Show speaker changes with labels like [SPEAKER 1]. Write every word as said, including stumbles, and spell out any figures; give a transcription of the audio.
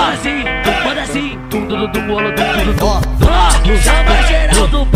[SPEAKER 1] assim, manda assim, tudo do bolo, tudo do. Samba geral do